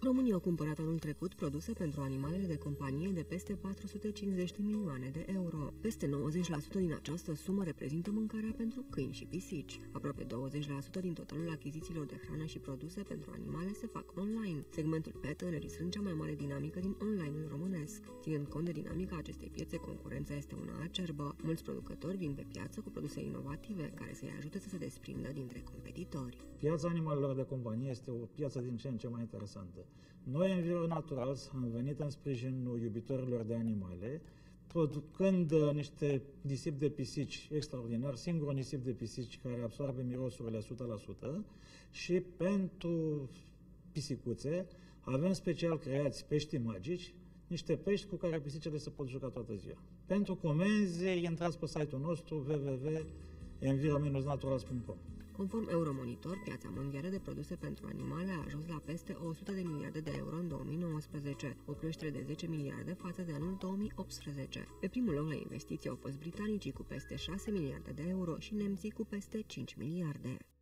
România a cumpărat anul trecut produse pentru animalele de companie de peste 450 de milioane de euro. Peste 90% din această sumă reprezintă mâncarea pentru câini și pisici. Aproape 20% din totalul achizițiilor de hrană și produse pentru animale se fac online. Segmentul pet înregistrând cea mai mare dinamică din online-ul românesc. Ținând cont de dinamica acestei piețe, concurența este una acerbă. Mulți producători vin pe piață cu produse inovative, care să-i ajute să se desprindă dintre competitori. Piața animalelor de companie este o piață din ce în ce mai interesantă. Noi, Enviro Naturals, am venit în sprijinul iubitorilor de animale, producând niște nisipi de pisici extraordinar, singurul nisip de pisici care absorbe mirosurile 100%, și pentru pisicuțe avem special creați pești magici, niște pești cu care pisicile se pot juca toată ziua. Pentru comenzi, intrați pe site-ul nostru www.enviro-naturals.com. Conform Euromonitor, piața mondială de produse pentru animale a ajuns la peste 100 de miliarde de euro în 2019, o creștere de 10 miliarde față de anul 2018. Pe primul loc la investiții au fost britanicii cu peste 6 miliarde de euro și nemții cu peste 5 miliarde.